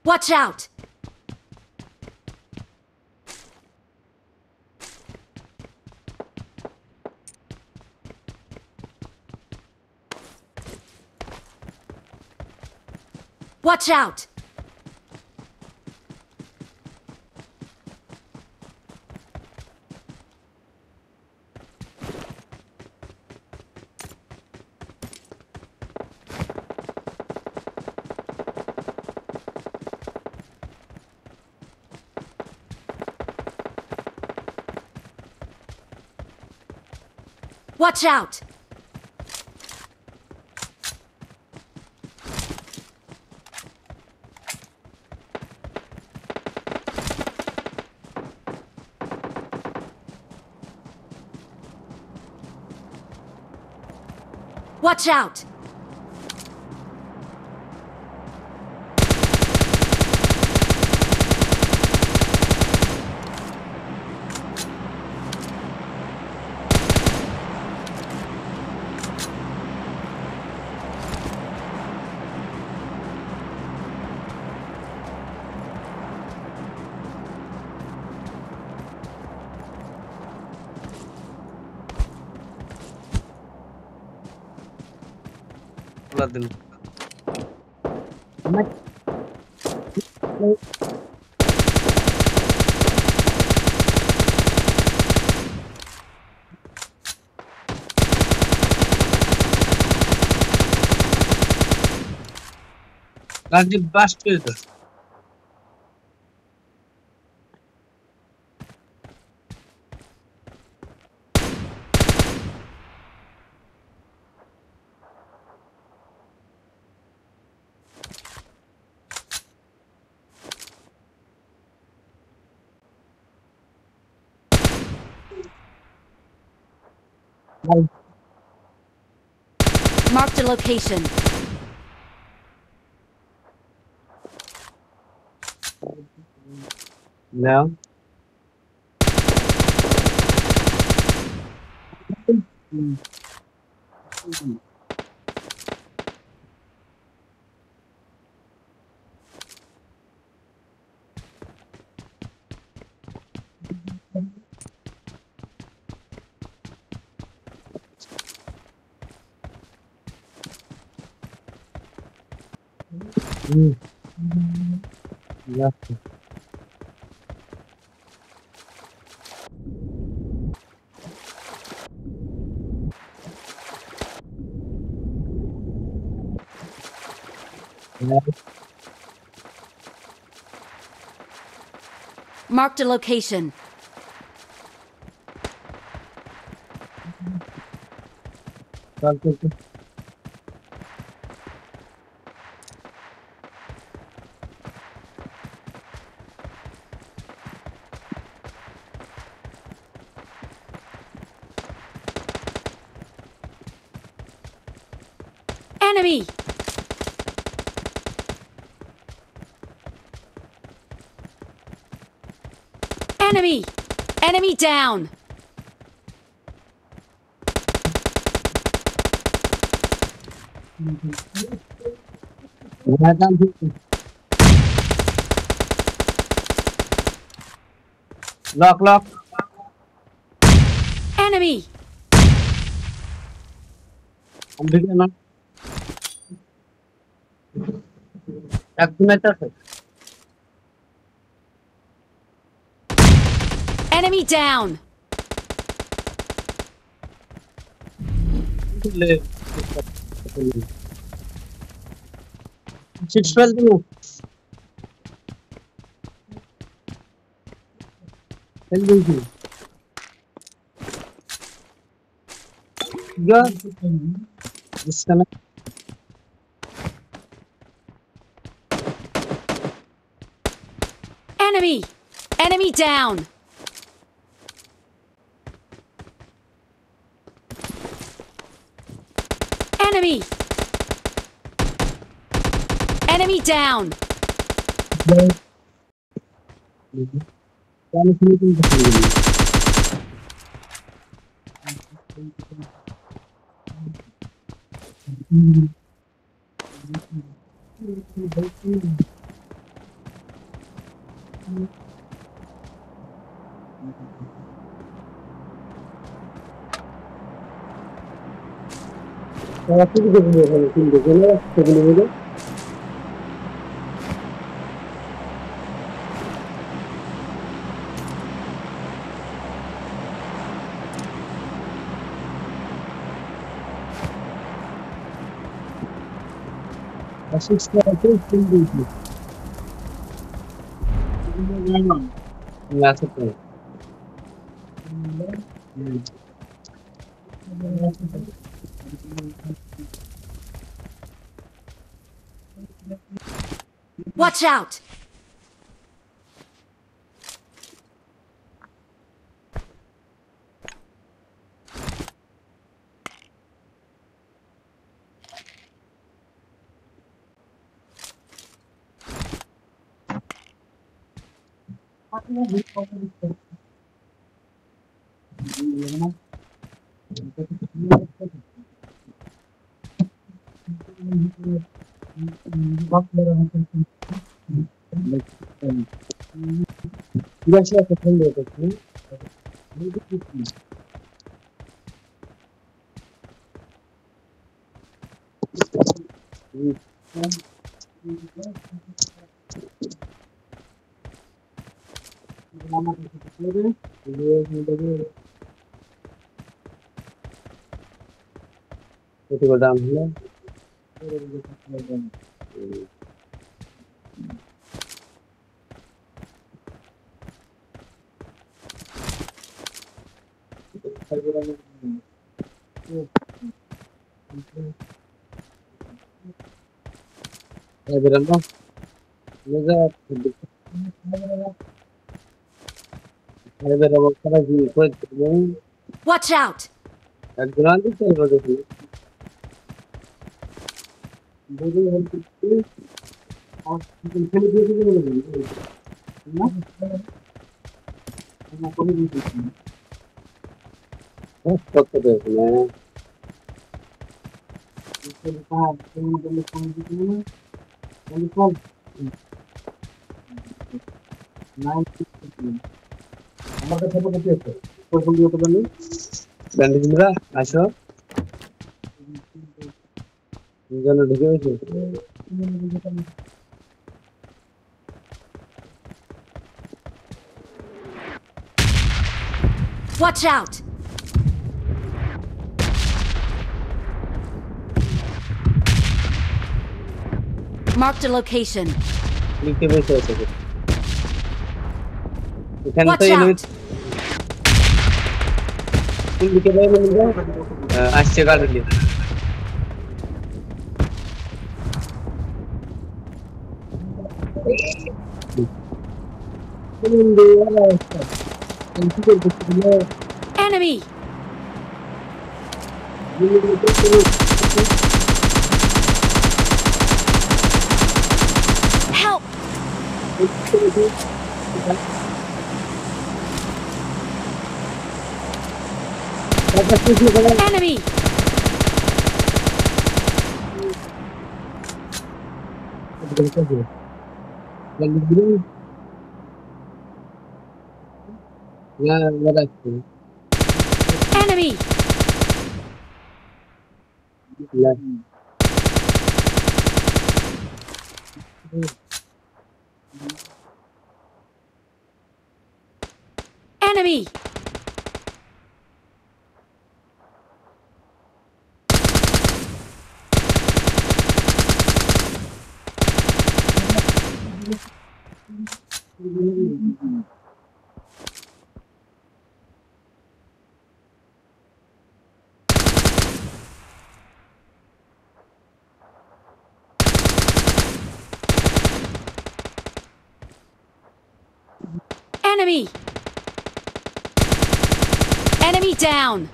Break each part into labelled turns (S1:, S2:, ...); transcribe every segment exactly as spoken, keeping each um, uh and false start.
S1: Watch out! Watch out! Watch out! Watch out!
S2: दिन गाड़ी bastard.
S1: Marked a location.
S2: No. Mm. Yeah. Yeah.
S1: Marked a location.
S2: चल चल चल
S1: Enemy! Enemy! Enemy down!
S2: मैदान lock lock
S1: Enemy!
S2: हम भी ना एक्टिवेटर
S1: Enemy down!
S2: ले सिक्स ट्वेल्व दो चल गई यार disconnect
S1: Enemy! Enemy down! Enemy! Enemy down!
S2: Tapi juga punya sama tim juga sebelum itu. Masih sekarang itu tim itu. Nggak suka.
S1: Watch out!
S2: Nggak sih aku film itu. Itu godam ya. Ya berapa? Juga ada berapa kali sih ikut ini?
S1: Watch out!
S2: একজন আনতে চাইবো দেখি যদি help করতে আর খেলে দিয়ে দিলে বলে দিবি না না করে দিবি হ্যাঁ কত দেবে না এটা কাজ তুমি বলে ফোন দিতে না বলে কল নাইন আমার কাছে কত আছে কোন কোন দিতে বলি ব্যান্ডেজ মিরা আসো যেন ঢুকে গেছে
S1: Watch out! Marked a location.
S2: লিখতে বসে আছে এখানে
S1: Watch
S2: তো এনিমি
S1: out!
S2: কোন দিকে যাবে বলুন আসছে গাড়ি নিয়ে
S1: Enemy! Help! Enemy!
S2: Ya, gracias.
S1: Enemy!
S2: Ya.
S1: Enemy! Enemy! Enemy down!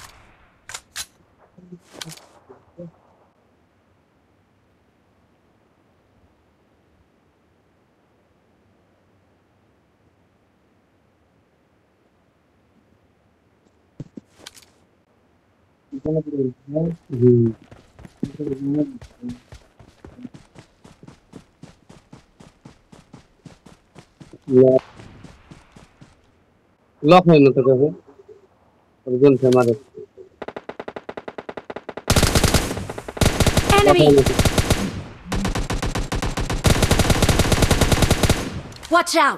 S2: Hmm. Lock হয় না তো কাছে একজন ফেমারে
S1: Enemy! Watch out!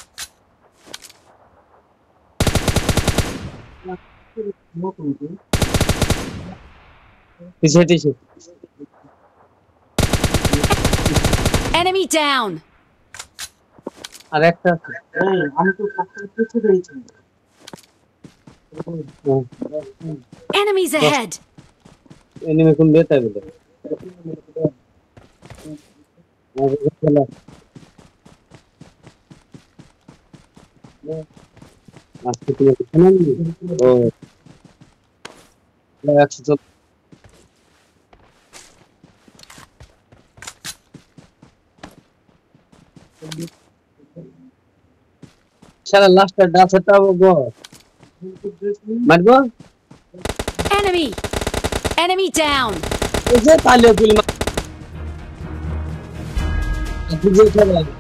S2: পিছে পিছে
S1: Enemy down!
S2: আর একটা এই আমি তো সাতটা পিছে দিয়েছি
S1: Enemies ahead!
S2: এনিমে কোন বেটা বলে আজকে তুমি শোনেন ও একশো সারা লাস্টটা ডাসটা গো মারবো
S1: Enemy! Enemy down!
S2: এই যে তালে ফিল্ম আপনি যে খেলা